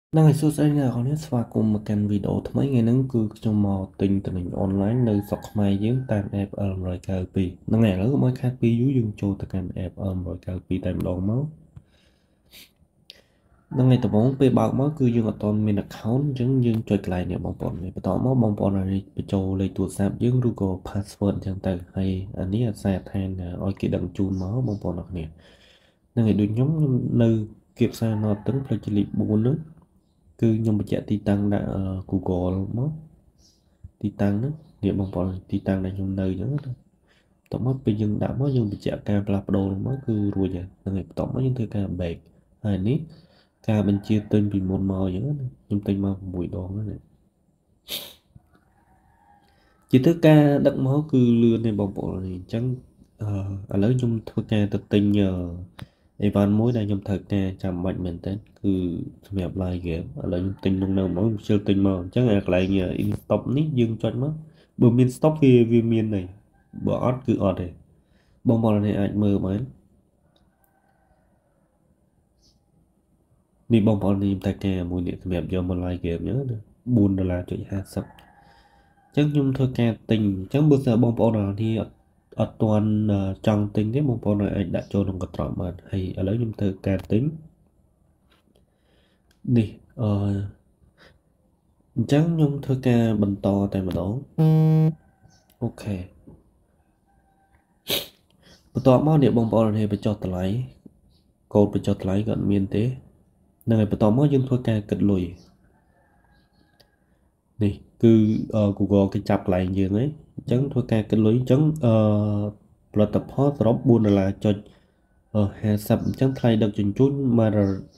Năng ngày xưa sẽ là con hết và cùng một kênh video thay mấy ngày nắng cứ trong mò tình tình hình online nơi sọc mai dưỡng tam app rồi cao pi năng ngày lớn mới khác pi dưới dương cho từ kênh app rồi cao pi tam đòn máu năng ngày tập bóng pe bạc máu cứ dương ở toàn mình account chứng dương chơi lại nè bóng bóng này tỏ máu bóng bóng này bị trâu lấy tuột sạp dương Google password chẳng từ hay anh ấy là xe than oi kia đằng chun máu bóng bóng nè năng ngày đôi nhóm nơi kịp xa nó tính phải chỉ lịp buồn nữa cứ nhưng mà chạy titan đã Google mất titan đó niệm bằng bọn titan là dùng nơi nữa tổng mất bây giờ đã mất nhưng bị chạy cam là đồ mất cứ rồi vậy ngày tổng mất những thứ cam bệt hay nít cam bên chia tên vì một màu nữa nhưng tên màu mùi đồ nữa này chỉ thứ ca đậm máu cứ lừa này bằng bộ này chẳng ở lớn chung thôi ca thực tình nhờ Evan mối đây trong thật ca chăm bệnh mình tên cứ mẹp lại ghé ở lại trong tình nông nào mỗi siêu tình mà chắc là lại nhờ in stop nít dương cho mất bờ miền stop kia vì miền này bờ ót cứ ót này bông bò này anh mơ mấy đi bông bò này ta ca mùi điện mẹp giờ một lại ghé nhớ được buồn là chuyện ha sập chắc nhung thôi ca tình chắc bây giờ bông bò nào thì ở toàn trong tính cái bông bò này anh đã cho đồng cái trọ mà hay ở lấy nhung thôi ca tính đi chắc nhung thôi ca bình to tại mà đó okបន្ទាប់មកអ្នកបងប្អូននេះបញ្ចុះតម្លៃកូដបញ្ចុះតម្លៃក៏មានទេនឹងហើយបន្ទាប់មកយើងធ្វើការគិតលុយនេះគឺ Google គេចាប់កន្លែងយើងហ្នឹងអញ្ចឹងធ្វើការគិតលុយអញ្ចឹងផលិតផលសរុប$4.50អញ្ចឹងថ្លៃដឹកជញ្ជូនមក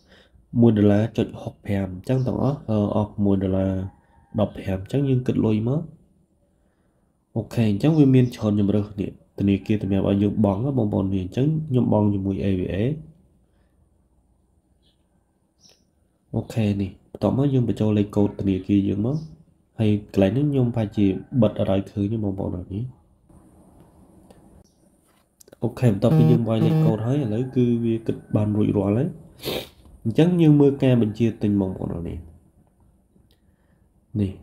$1.65អញ្ចឹងទាំងអស់អស់$1.15អញ្ចឹងយើងគិតលុយមកអូខេអញ្ចឹងវាមានច្រើនជម្រើសនេះធនាគារសម្រាប់ឲ្យយើងបង់បងប្អូននេះអញ្ចឹងខ្ញុំបង់ជាមួយ AVA អូខេនេះបន្ទាប់មកយើងបញ្ចូលលេខកូដធនាគារយើងមកហើយកន្លែងនេះខ្ញុំប្រហែលជាបិទអត់ឲ្យឃើញបងប្អូនអរនេះអូខេបន្ទាប់ពីយើងវាយលេខកូដហើយឥឡូវគឺវាគិតបានរួចរាល់ហើយអញ្ចឹងយើងមើលការបញ្ជាទិញបងប្អូនអរនេះនេះ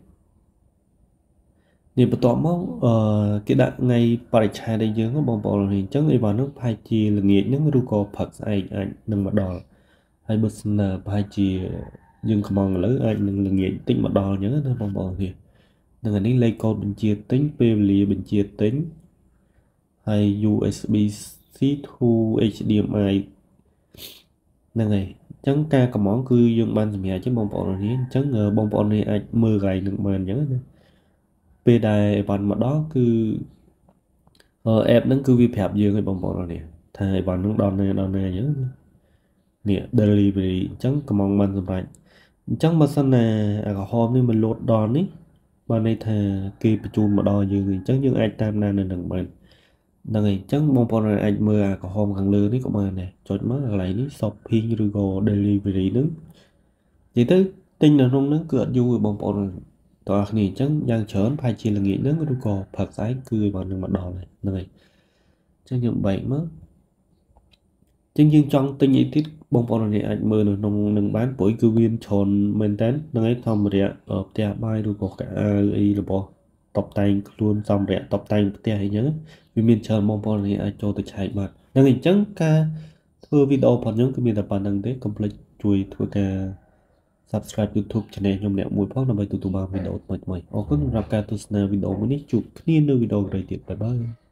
បន្ទាប់មកគេដាក់ថ្ងៃបរិច្ឆេទឲ្យយើងបងប្អូននេះអញ្ចឹងអីបាននោះប្រហែលជាល្ងាចហ្នឹងឬក៏ផឹកស្អែកអាចនឹងមកដល់ហើយបើសិនប្រហែលជាយើងខ្មងឥឡូវអាចនឹងល្ងាចតិចមកដល់អញ្ចឹងណាបងប្អូននេះនឹងអានេះលេខកូដបញ្ជាទិញពេលវេលាបញ្ជាទិញហើយ USB-C to HDMI ហ្នឹងហើយអញ្ចឹងការកំងគឺយើងបានសម្រាប់chứបងប្អូននេះអញ្ចឹងបងប្អូននេះអាចមើលកន្លែងនឹងបានអញ្ចឹងណាពេលដែលបានមកដល់គឺapp ហ្នឹងគឺវាប្រាប់យើងឲ្យបងប្អូននេះថាបាននឹងដល់ណាអញ្ចឹងនេះ delivery អញ្ចឹងកំងបានសម្រាប់អញ្ចឹងបើសិនណាអាក្រហមនេះมันលោតដល់នេះបានន័យថាគេបញ្ជូនមកដល់យើងអញ្ចឹងយើងអាចតាមដាននៅនឹងបានហ្នឹងហើយអញ្ចឹងបងប្អូនអាចមើលអាក្រហមខាងលើនេះក៏បានដែរចុចមកកន្លែងនេះ shopping ឬក៏ delivery ហ្នឹងនិយាយទៅទិញនៅក្នុងហ្នឹងគឺអត់យូរទេបងប្អូនតើគ្នាអញ្ចឹងយ៉ាងច្រើនប្រហែលជាល្ងាចហ្នឹងឬក៏ព្រឹកស្អែកគឺបាននឹងមកដល់ហ្នឹងហើយអញ្ចឹងយើងបែកមកចឹងយើងចង់ទិញអីទៀតបងប្អូនអ្នកអាចមើលនៅក្នុងនឹងបានព្រោះគឺវាច្រើនមែនតើហ្នឹងឯងសម្ភារៈផ្ទះបាយឬក៏កៅអៅអីរបស់តុបតែងខ្លួនសម្ភារៈតុបតែងផ្ទះអីចឹងវាមានច្រើនបងប្អូនអ្នកអាចចូលទៅឆែកបានហ្នឹងអញ្ចឹងការធ្វើវីដេអូផងខ្ញុំគឺមានតែប៉ុណ្្នឹងទេកុំភ្លេចជួយធ្វើការ Subscribe YouTube Channel ខ្ញុំអ្នកមួយផងដើម្បីទទួលបានវីដេអូថ្មីៗអរគុណសម្រាប់ការទស្សនាវីដេអូមួយនេះជួបគ្នានៅវីដេអូក្រោយទៀតបាយបាយ